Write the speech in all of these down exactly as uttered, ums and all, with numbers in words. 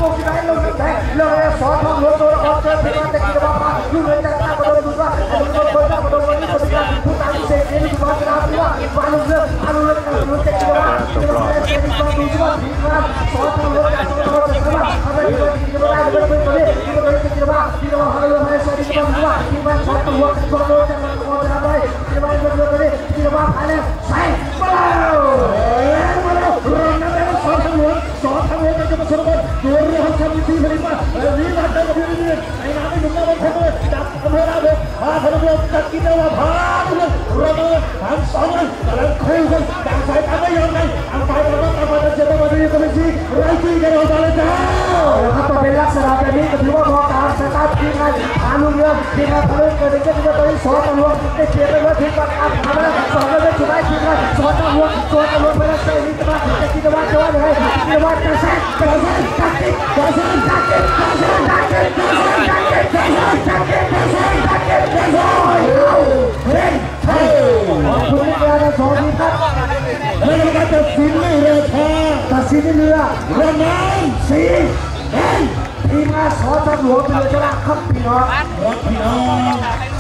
โกกินได้ลงแดงเรื่องสอนทองหลวงตัวละครเจอที่มันจะกินมาลูกเงินจากตาประโดนดูว่าประโดนคนหน้าประโดนคนนี้คนนี้ผู้ตายเสกเองที่มาจะรับว่ามาลุงเรื่องมาลุงเรื่องการลุงจะกินว่ากินว่ากินว่าดูว่าทีมงานสอนทองหลวงจากตัวละครว่าทำไมกินกินว่าได้เป็นคนนี้กินว่ากินว่ากินว่าฮัลโหลให้สวัสดีครับว่าทีมงานสอนทองหลวงจากตัวละครจากตัวละครจะอะไรกินว่าเป็นคนนี้กินว่าอะไรใส่มาแล้วมาแล้วเรื่องนั้นแล้วสอนทองหลวงสอนทองหลวงจะมาสอนคนตัวเรื่องทำวิธีผลิตมาลีลาเดินกับพี่เรื่อยๆในน้ำไม่หยุดนะมันเทเลยจับอำเภอดาวเดือดพาพลังลมจัดกินแล้วพาเรื่องระเบิดทั้งสองเลยกำลังคู่กันต่างสายต่างไม่ยอมกันต่างฝ่ายต่างต่างฝ่ายต่างเชื่อมาดีกันเป็นชีไรจี้กันเราตาเลยจ้าครับต่อเป็นลักษณะแบบนี้ก็ถือว่าพอการสตาร์ททีมงานหาลุงเรื่องทีมงานพลังเกิดเกิดจะไปสอนตำรวจได้เฉียดไปว่าทีมงานอัพทำแล้วสอนแล้วได้สุดท้ายทีมงานสอนตำรวจสอนตำรวจไปแล้วเซนิตมาจะกินว่าจะว่ายังไงกินว่าจะแซ่จะแซ่จะกินจะแซ่จะกินจะแซ่จะกินจะแซ่จะกินจะแซ่จะกินจะแซ่จะกินจะแซ่เฮ้ยเฮ้ยคุณนี่เราสอนที่ครับเรื่องการตัดสินไม่เร็วช้าตัดสินเรือเรือน้ำสีเอ็นทีมงานสอนตำรวจเรือชนะครับพี่น้องพี่น้อง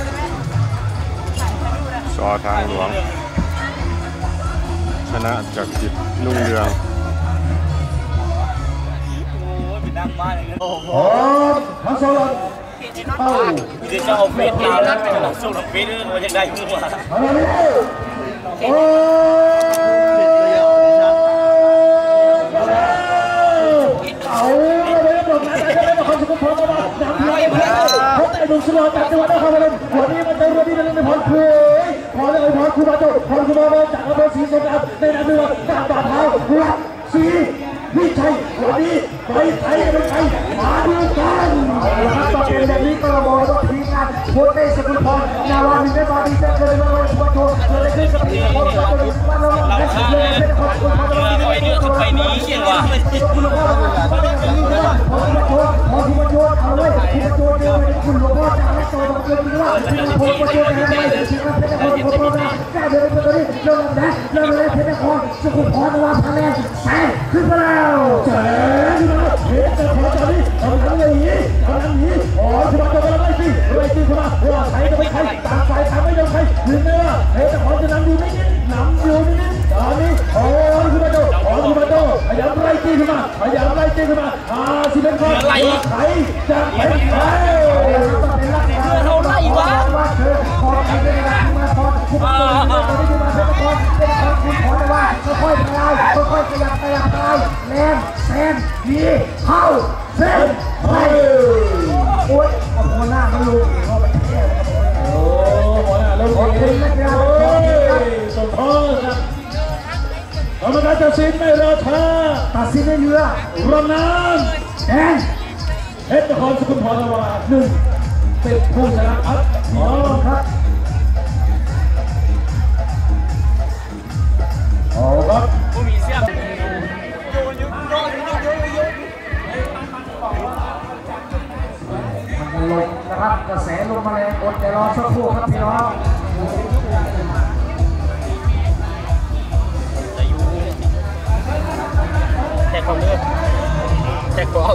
สอทางหลวงชนะจากจิตรุ่งเรืองโอ้โหทั้งสองเอ้าจะจะเอาเฟสลาวแล้วจะเอาส่งเฟสมันจะได้ขึ้นวะโอ้เอาเลยบอกนะแต่ไม่ต้องขอสุขภาพมาหนักเลยเพราะแต่ดูสโลว์จากจังหวัดนครปฐมวันนี้มันเป็นวันที่เราได้พรคุยพอเลยพรคุณมาโจพรคุณมาจากอำเภอศรีสงครามในนามเรือจากบาดเท้าหลักสีวิชัยวันนี้ไปไทยไปไทยมาดูกันนะครับต่อไปแบบนี้ก็ระบบต้องทีมงานโค้ชได้สกุลพรนาวามินได้มาดีเซนเคยมาวันสุวรรณโจเลยขึ้นกับทีมโค้ชเราเลยสุวรรณเราเลยเลยเป็นคนคนมาเราไปเรื่องไปนี้เชี่ยวะคุณหลวงพ่อพอคุณมาโจพอคุณมาโจเอาไว้คุณมาโจเดียวเป็นคุณหลวงพ่อจากนักโจมาโจดีว่าคุณมาโจได้ไหมทีมงานเป็นคนคนคนนะแก้เดินไปตัวนี้เริ่มนะเริ่มเลยเป็นคนสกุลพรนาวาคะแนนแซงขึ้นมาแล้วเจ๋งนะเฮ้ยแต่พอจะนี่ทำอะไรอย่างนี้ทำอย่างนี้อ๋อสมัครจะมาไล่สิไล่สิสมัครว่าใครจะไปใครต่างฝ่ายต่างไม่ยอมใครถึงแม้ว่าเฮ้ยแต่พอจะนำดูไม่นิดนำดูไม่นิดตอนนี้อ๋อสมัครโตอ๋อสมัครโตพยายามไล่สิขึ้นมาพยายามไล่สิขึ้นมาอ่าสิเป็นคนใครจะเป็นใครเป็นลักษณะเราไล่วะว่าเธอพอใครจะได้มาพอคุณมาตอนนี้มาเป็นคนเป็นคนคุณขอได้ว่าค่อยๆไปค่อยๆขยับขยับไปแรงแซนดีเข้าเส้นไปโอ้ยเอาหัวหน้ามาลุกเข้าไปแก้โอ้หัวหน้าลุกเลยนะครับสุดท้ายครับกรรมการตัดสินไม่รอช้าตัดสินในเรือรำน้ำแดงเพชรนครสกุลพรนาวาหนึ่งเป็นผู้ชนะครับพี่น้องครับเอาครับผู้มีเสียงมันลงนะครับกระแสลมมาแรงอดใจรอสักครู่ครับพี่น้องแท็กความเลือดแท็กความ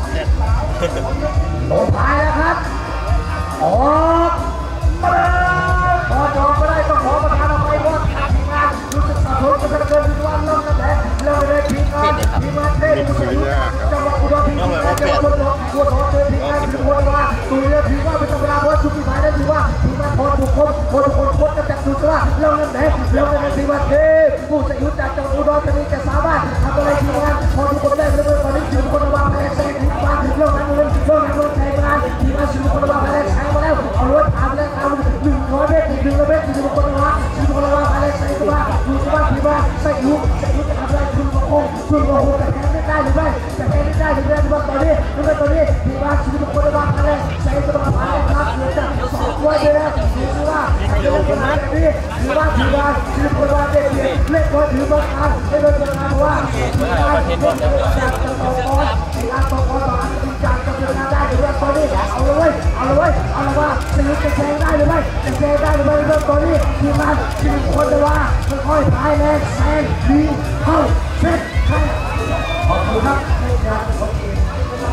โดนพายแล้วครับออกมาพอจอก็ได้ต้องขอประทานอภัยเพราะทีมงานรู้สึกสับสนกันเกินทุกวันเริ่มตั้งแต่เริ่มเลยทีมงานทีมงานเล่นจังหวะอุดรทีมงานจังหวะอุดรหัวท้อเจอทีมงานคือหัวว่าตุยแล้วถือว่าเป็นเวลาเพราะชุดที่หมายนั้นถือว่าทีมงานพอถูกคนพอถูกคนคนจะจับถูกว่าเริ่มนั่นแหละเริ่มในทีมงานเทผู้จะยุติจากจังหวะอุดรจะมีจะสามารถทำอะไรทีมงานพอถูกคนได้เริ่มตอนนี้ถือคนระวังแรงแซงทีมงานเริ่มนั้นเลยเริ่มนั้นเลยใช้งานทีมงานถือคนระวังแรงใช้มาแล้วเอารถทำแล้วทำหนึ่งร้อยเมตรหนึ่งร้อยเมตรถือคนระวังถือคนระวังแรงใช้ตัวดูว่าทีมงานใส่ยุใส่ยุจะทำอะไรคุณโค้งคุณโค้งแต่แค่ไม่ได้หรือไม่แต่แค่ไม่ได้หรือไม่ดูว่าตอนนี้ดูว่าตอนนี้ทีมงานถือคนระวังแรงใช้ตัวมาแล้วครับเหลือจากสองร้อยเมตรถือว่าใช้ตัวมาแบบนี้ถือว่าทีมงานถือคนระวังเด็กเล็กน้อยถือบอลการให้โดนบอลการว่าทีมงานเล่นจากตะกอนทีมงานตะกอนมาทีมจากจะเป็นได้หรือว่าตอนนี้เอาเลยเอาเลยเอาเลยว่าจะจะแซงได้หรือไม่จะแซงได้หรือไม่เริ่มตอนนี้ทีมงานทีมคนจะว่าค่อยๆพายแรงแซงดีเข้าเซตให้ขอบคุณครับในการขอบคุณ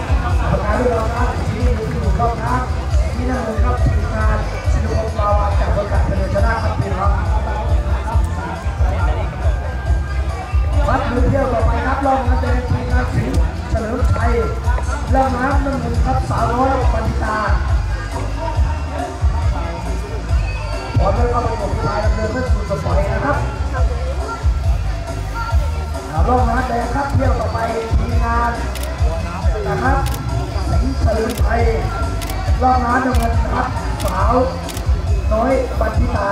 าด้วยเราครับที่อยู่เข้าน้ำที่นั่งเลยครับทีมงานสินุพงศ์ปาวาจากบริการเดินชนะครับพี่น้องวัดมือเที่ยวต่อไปครับลองนันเดนทีมงานสิงห์เฉลิมชัยลองน้ำหนึ่งหนึ่งครับสาวน้อยปณิตาพอได้เข้าไปกดลายดำเนินเพื่อสู่ต่อไปนะครับลองน้ำแดงครับเที่ยวต่อไปทีมงานนะครับสิงห์เฉลิมชัยลองน้ำหนึ่งหนึ่งครับสาวน้อยปณิตา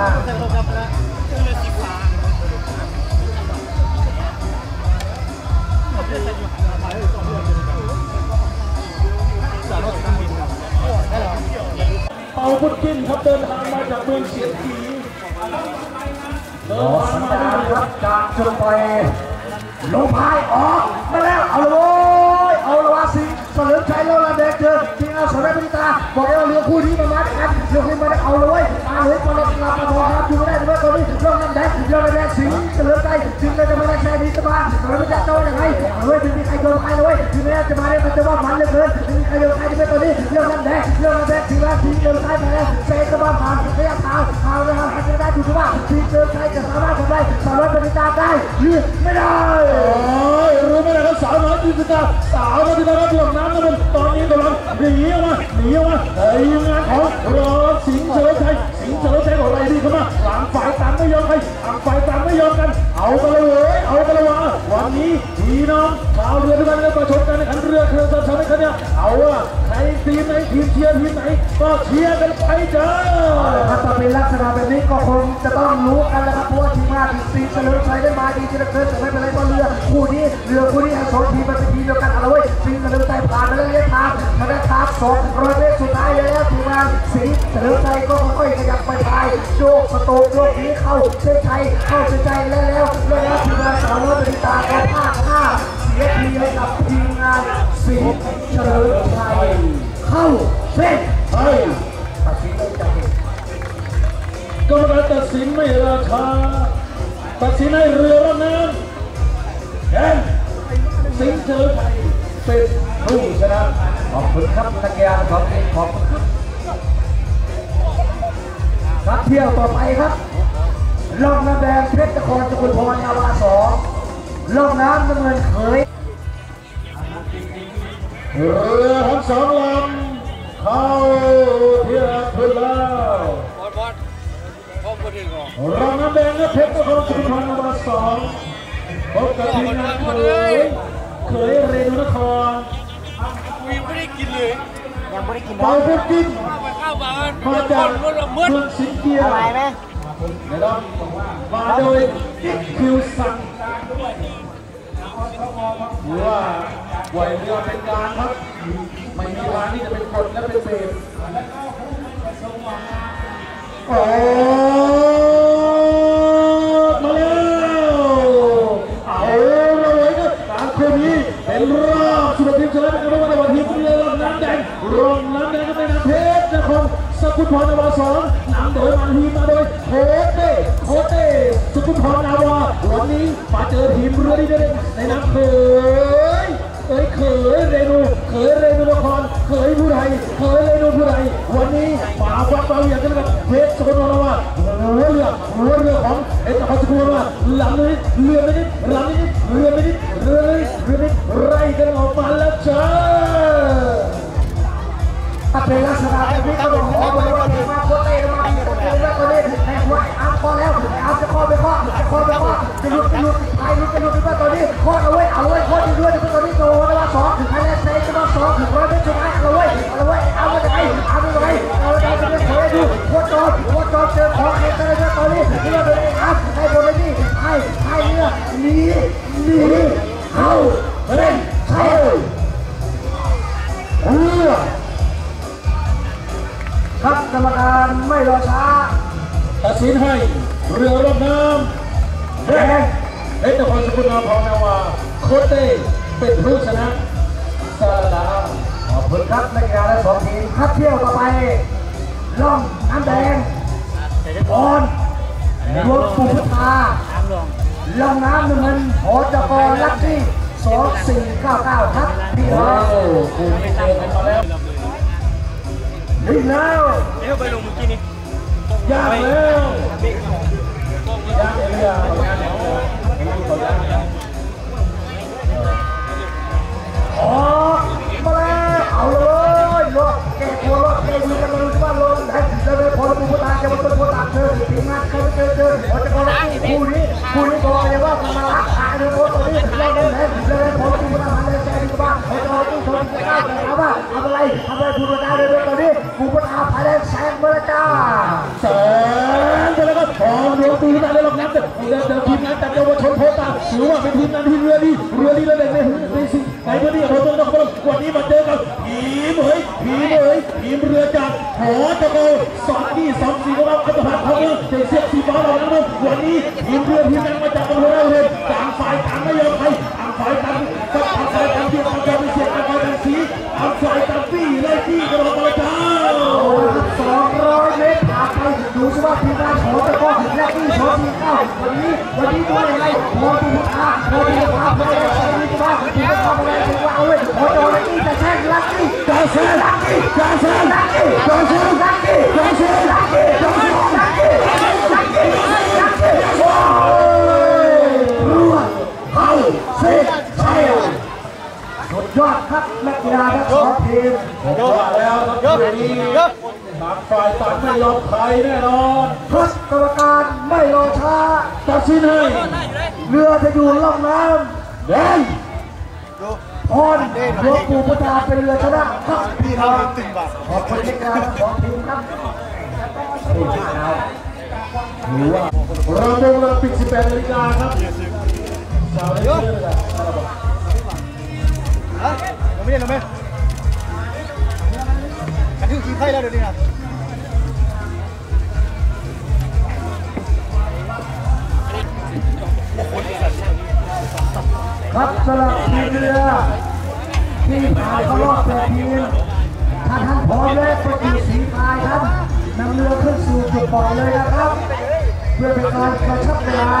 เอาพุทธินครับเดินทางมาจากเมืองเสียงผีเดินทางมาด้วยครับจากจุดไปลงพายออกมาแล้วเอาเลยเอาละวะสิเฉลิมชัยโลลาเด็กเจอทีมงานสระพิตาบอกว่าเรือคู่นี้มามาด้วยกันเรือคู่นี้มาได้เอาเลยมาเลยมาเลยมาเลยมาครับดูไม่ได้ด้วยตอนนี้ลงน้ำแดงลงน้ำแดงสิงเฉลิมชัยสิงเลยจะมาได้แค่นี้จะมาสระพิตาโตยังไงเอาเลยถึงมีใครโดนใครเลยถึงแม้จะมาได้มันจะว่ามันเหลือเกินถึงมีใครโดนใครที่เป็นตอนนี้ลงน้ำแดงลงน้ำแดงทีมงานสิงเฉลิมชัยมาแล้วเซจะมาผ่านระยะทางทางระยะทางจะได้ถูกว่าสิงเฉลิมชัยจะสามารถทำได้สระพิตาได้หรือไม่ได้รู้ไหมนะครับสาวน้อยจิตาสาวน้อยจิตาครับหลงน้ำนะมันตอนนี้กำลังหนีออกมาหนีออกมาทีมงานของรอสิงห์เฉลิมชัยสิงห์เฉลิมชัยของอะไรดีเข้ามาหลังฝ่ายต่างไม่ยอมใครหลังฝ่ายต่างไม่ยอมกันเอากันเลยเอากันเลยว่าวันนี้พี่น้องชาวเรือทุกท่านก็ประชดกันในขันเรือเครื่องสัญชาติกันเนี่ยเอาว่าใครทีมไหนทีมเชียร์ทีมไหนก็เชียร์กันไปจ้าถ้าจะเป็นลักษณะแบบนี้ก็คงจะต้องรู้กันแล้วครับเพราะว่าทีมงานสิงห์เฉลิมชัยได้มาดีจริงๆแต่ไม่เป็นไรเพราะเรือคู่นี้เรือคู่นี้ทั้งสองทีมมันเป็นทีมเดียวกันเอาเลยสิงห์เฉลิมชัยผ่านมาแล้วเลี้ยงทางมาได้ทางสองร้อยเมตรสุดท้ายแล้วทีมงานสิงห์เฉลิมชัยก็ค่อยๆขยับไปไปโยกสโตกโยกนี้เข้าเส้นชัยเข้าเส้นชัยแล้วแล้วแล้วทีมงานสาวน้อยปณิตาก็พลาดพลาดเสียทีให้กับทีมงานสิงห์เฉลิมชัยเข้าเส้นชัยตัดสินเลยจากกรรมการตัดสินไม่ราคาตัดสินให้เรือร่องน้ำแดงสิงห์เฉลิมชัยเป็นผู้ชนะขอบคุณครับนักกีฬาของทีมขอบคุณครับนักเที่ยวต่อไปครับล่องน้ำแดงเพชรนครสกุลพรนาวาสองล่องน้ำน้ำเงินเขยเรือทั้งสองลำเข้าเทียบขึ้นแล้วล่องน้ำแดงและเพชรนครสกุลพรนาวาสองพบกับทีมงานเขยเขยเรนูนครยังไม่ได้กินเลยยังไม่ได้กินเปาพุทธินมาจากเมืองสิงห์เกียร์อะไรไหมนะครับมาโดยกิ๊กคิวสันหรือว่าไหวเรือเป็นการครับไม่มีร้านที่จะเป็นกฎและเป็นเบรโอ้มาแล้วเอาเลยครับการคืนนี้เป็นรอบสุดทีมชนะเป็นรอบในวันที่เรือลำน้ำแดงรองน้ำแดงก็เป็นน้ำเพชรนครสกุลพรนาวาสองนำโดยมาทีมาโดยโคเต้โคเต้สกุลพรนาวาวันนี้มาเจอทีมเรือดีเด่นในน้ำเขยเอ้ยเขยเรนูเขยเรนูนครเขยผู้ใดเขยเรนูผู้ใดวันนี้มาวัดเบาอย่างกันกับเพชรสกุลพรนาวาหัวเรือหัวเรือของเพชรนครสกุลพรนาวาลำนี้เรือไม่นิดลำนี้เรือไม่นิดเรือไม่นิดเรือไม่นิดไล่กันออกมาแล้วจ้าถ้าเป็นลักษณะแบบนี้ก็ต้องขอไปว่าเดี๋ยวมาโคตรเต้มาโคตรเต้แล้วก็เล่นแข่งไว้อาร์มพอแล้วอาร์มจะคอไปข้อจะคอไปข้อจะหลุดจะหลุดไทยหลุดจะหลุดไปตอนนี้โคตรเอาไว้เอาไว้โคตรดีด้วยตอนนี้โตแล้วว่าสองถึงไทยแลนด์เซจะมาสองถึงร้อยเมตรสุดท้ายเอาไว้เอาไว้เอาไว้จะไงเอาไว้จะไงเอาไว้จะเป็นเขยดูโคตรจอดโคตรจอดเจอของเขยกันเลยตอนนี้เรือเป็นไงครับไทยบนนี้ไทยไทยเรือหนีหนีเข้าเล่นไทยเรือครับกรรมการไม่รอช้าตัดสินให้เรือรบน้ำแดงเพชรนครสกุลพรนาวาโคเต้เป็นผู้ชนะสาระขอบคุณครับนักกีฬาทั้งสองทีมคัดเที่ยวต่อไปล่องน้ำแดงออนรวมปุถุธาล่องน้ำเงินหอจกรลักที่สองสี่เก้าเก้าครับพี่น้องคุณไม่เจอกันมาแล้วนี่แล้วเดี๋ยวไปลงเมื่อกี้นี้ยากแล้วยากเลยอ่ะอ๋อมาแล้วเอาเลยรถแกโครถแกยืนกันมาดูว่าลงไหนแล้วเลยพอดูตาจะมาตัวตัวตาเธอทีมงานเขาเจอเจอเขาจะเขาคู่นี้คู่นี้บอกเลยว่ามันมาลักขาดูโอ้ตัวนี้เราเดินแล้วเลยพอดูตาเลยใจดีบ้างเขาจะเอาตู้ชนจะก้าวไปเอาว่าทำอะไรทำอะไรดูตาเลยตัวนี้กูปนาพายแรงแซงมาจ้าแซงไปแล้วก็ทองเดี๋ยวตีตาเลยลงน้ำเดี๋ยวเดี๋ยวทีมงานแต่เดี๋ยวมาชนโพตาถือว่าเป็นทีมงานที่เรือดีเรือดีแล้วเด็กในในสิ่งในพื้นที่ของตัวนักบอลวันนี้มาเจอกับทีมเฮ้ยทีมเฮ้ยทีมเรือจากหอตะโกสองที่สองสี่ก็รับกระถางเขาเองเสียบสีฟ้าเราแล้วนะวันนี้ทีมเรือทีมนั้นมาจากอำเภอเราเลยต่างฝ่ายต่างไม่ยอมใครต่างฝ่ายต่างก็ต่างฝ่ายต่างเบียดต่างฝ่ายเสียต่างฝ่ายต่างสีต่างฝ่ายต่างปี้เลยที่กระโดดมาเจ้าสองร้อยเมตรผ่านไปดูสิว่าทีมงานหอตะโกและที่ชนทีเก้าวันนี้วันนี้ด้วยอะไรหอทีอาร์หอทีอาร์ไม่ได้ใช้ดีกว่าทีมงานอะไรถึงว่าเอาเว้ยหอโดนที่จะแช่งลักกี้จะแช่งลักกี้จะแช่งลักกี้จะแช่งลักกี้จะแช่งลักกี้จะแช่งลักกี้ลักกี้ลักกี้โอ้ยรัวเข้าเซ็ตใช่สุดยอดครับนักกีฬาทั้งสองทีมผมว่าแล้วครับทีนี้ต่างฝ่ายต่างไม่ยอมใครแน่นอนทุกกรรมการไม่รอช้าตัดสินให้เรือจะอยู่ล่องน้ำแดงพรหลวงปู่พุทธาเป็นเรือชนะครับพี่น้องขอบคุณนักกีฬาทั้งสองทีมครับหรือว่าเราโมงเราปิดสิบแปดนาฬิกาครับสาวเยอะฮะเราไม่ได้หรอไหมกันที่กินไข่แล้วเดี๋ยวนี้นะครับสำหรับทีมเรือที่ผ่านเข้ารอบแปดทีมถ้าท่านพร้อมแล้วก็ตีสีพายครับนำเรือขึ้นสู่จุดปล่อยเลยนะครับเพื่อเป็นการกระชับเวลา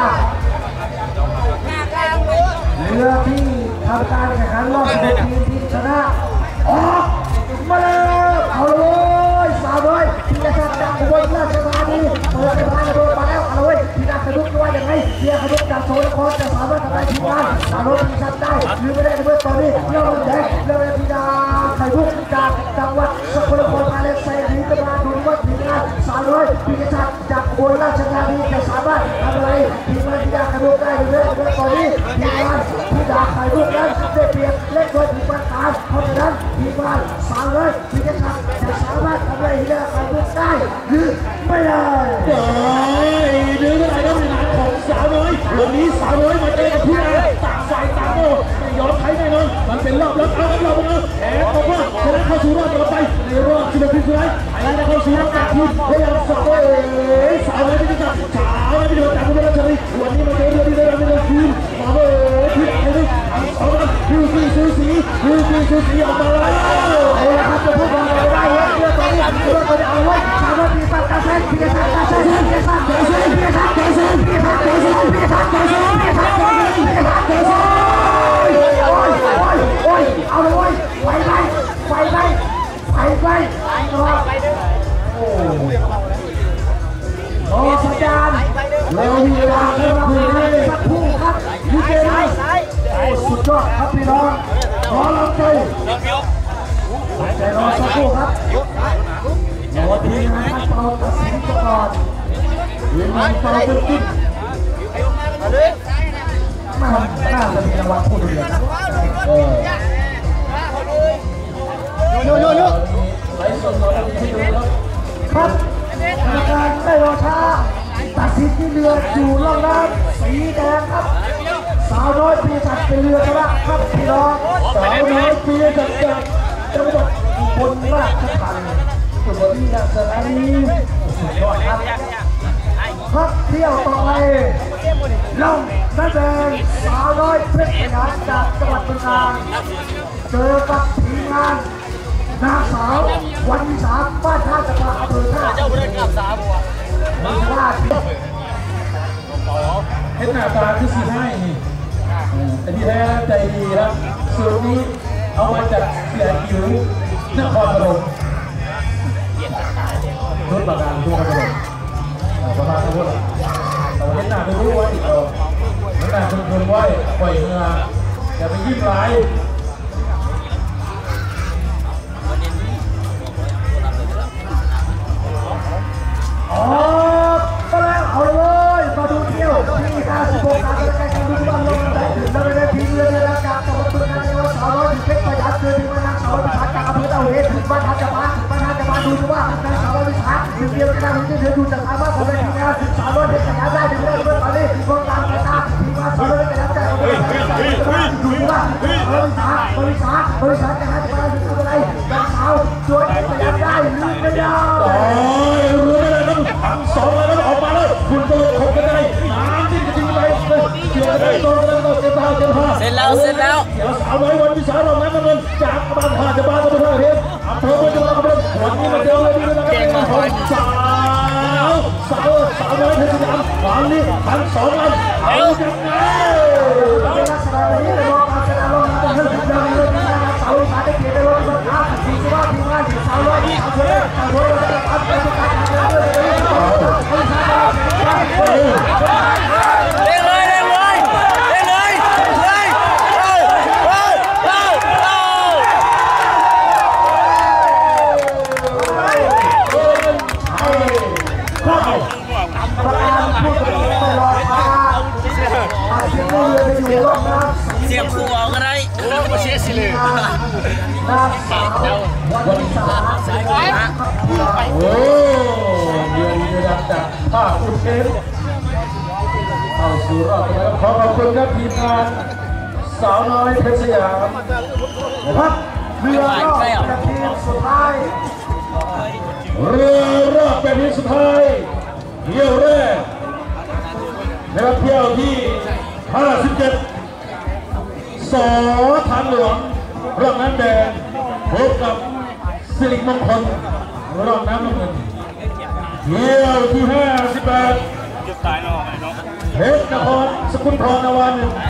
เรือที่ทำการแข่งขันรอบแปดทีมที่ชนะออกมาเลยเอาเลยสาวเลยที่จะจัดจากอุบลราชธานีเปิดไปโดนมาแล้วเอาเลยที่นักกระดุกด้วยยังไงเรือขดุกจากโซนครจะสามารถทำได้ทีมงานสาวเลยจัดได้หรือไม่ได้ในเมื่อตอนนี้เรือแดงเรือพิดาไข่บุกจากจังหวัดสกลนครมาเลเซียนี้จะมาดูว่าทีมงานสาวเลยที่จะจัดจากอุบลราชธานีจะสามารถทำอะไรทีมงานพิดาขดุกได้หรือไม่ในเมื่อตอนนี้ทีมงานพิดาไข่บุกนั้นได้เปรียบเล็กกว่าทีมงานตามเพราะฉะนั้นทีมงานสาวเลยที่จะจัดจะสามารถทำอะไรที่ได้ไข่บุกได้หรือไม่ได้เดือดอะไรก็เป็นงานของสาวน้อยวันนี้สาวน้อยมาเจอกับพี่อาต่างฝ่ายต่างโอ้ไม่ยอมใครแน่นอนมันเป็นรอบแล้วเอาครับรอบแล้วแอบบอกว่าจะได้เข้าสู่รอบต่อไปในรอบสิบนาทีสุดท้ายไอ้ได้เข้าสู่รอบแปดทีมพยายามสาวเอ๋สาวน้อยที่จะจับสาวน้อยที่จะจับคุณราชนีวันนี้มาเจอเรือที่ได้รับในทีมสาวเอ๋ที่ไอ้นี่สาวน้อยดูสีสูสีดูสีสูสีออกมาแล้วเอาละครับจะพูดอะไรได้เยอะตอนนี้เรือตัวนี้เอาไว้สาวน้อยที่ตัดกระแสที่จะตัดกระแสที่จะตัดกระแสที่จะตัดกระแสที่จะตัดกระแสที่จะตัดกระแสที่จะตัดกระแสที่จะตัดกระแสโอ้ยโอ้ยโอ้ยเอาเลยไฟไปไฟไปไฟไปโอ้โหสัญญาณเรามีเวลาครับคุณสักครู่ครับดีเจไลท์สุดยอดครับพี่น้องขอรับใจใจรอสักครู่ครับรอทีมงานเป่าตัดสินก่อนทีมงานเป่าตึ้งตึ้งน่าน่าจะมีรางวัลคู่เดียวเออโยโยโย่ไลฟ์สดเราจะให้ดูแล้วครับกรรมการไม่รอช้าตัดสินที่เรืออยู่ล่องน้ำสีแดงครับสาวน้อยปีศาจเป็นเรือชนะครับพี่น้องสาวน้อยปีศาจจากจังหวัดอุบลราชธานีอุบลราชธานีสุดยอดครับครับเที่ยวต่อไปล่องน้ำแดงสาวน้อยเพชรพยาจากจังหวัดบึงกาฬเจอกับทีมงานนางสาววันวิสาบ้านท่าจะพาอำเภอท่าเจ้าบริการสาวมีว่าเห็นหน้าตาคือสีให้นี่แต่ที่แท้ใจดีครับสูตรนี้เอามาจากเสียหิวนครปฐมรถประกันทุกคนเลยประมาณนั้นเลยแต่วันนี้หน้าไม่รู้ว่าติดต่อหน้าคุณคุณไว้ปล่อยเงืออย่าไปยิ้มร้ายอ๋อก็แล้วเอาเลยมาดูเที่ยวที่ห้าสิบหกการแข่งขันดูบอลลงได้ถึงแล้วได้ทีเรือในรายการต่อไปในวันเสาร์ที่เพชรประหยัดเกินวันนักเสาร์พิพัฒน์จากอำเภอเต่าเฮถึงบ้านทับจะมาบ้านทับจะมาดูดูว่าในเสาร์พิพัฒน์ถึงเดียวกันที่เธอดูจากทางบ้านของในทีมงานสาวเพชรประหยัดได้ถึงได้เมื่อตอนนี้วงการตาทีมงานสาวเพชรประหยัดได้ดูว่าบริษัทบริษัทบริษัทจะให้มาถึงอะไรนักเสาร์ช่วยประหยัดได้หรือไม่ได้โอ้ยรู้ไม่ได้ครับทั้งสองเลยแล้วออกมาแล้วคุณตัวคงกันได้น้ำที่จะยิงไปเกี่ยวกับตัวกันแล้วเจ็บตาเจ็บตาเสร็จแล้วเสร็จแล้วเดี๋ยวสาวไว้วันที่สามเราแม้มันจากบ้านผ่านจากบ้านเราไปทางเรียนอำเภอเมืองจังหวัดกำแพงวันนี้มาเจอเลยดีนะครับเก่งมากสาวสาวสาวน้อยเพชรสยามวันนี้ทั้งสองลำเอาจังไงเป็นลักษณะนี้เลยว่าการแสดงลงมาเป็นเรื่องที่เราเรื่องที่สาวสาวได้เกียรติลงมาครับทีมว่าทีมงานสาวน้อยสาวน้อยสาวน้อยได้รับการประกาศเลยเล่นเลยเล่นเลยเล่นเลยเลยเอาเอาเอาเอาเสียงคู่ออกก็ได้โอ้มาเสียสิเลยวันที่สามโอ้เดี๋ยวเดี๋ยวจากภาคอุเทนเข้าสู่รอบแล้วขอขอบคุณครับทีมงานสาวน้อยเพชรสยามนะครับเรือรอบเป็นทีมสุดท้ายเรือรอบเป็นทีมสุดท้ายเที่ยวแรกนะครับเที่ยวที่ห้าสิบเจ็ดสอทางหลวงรอบน้ำแดงพบกับสิริมงคลรอบน้ำน้ำเงินเที่ยวที่ห้าสิบแปดเพชรนครสกุลทองนวาหนึ่ง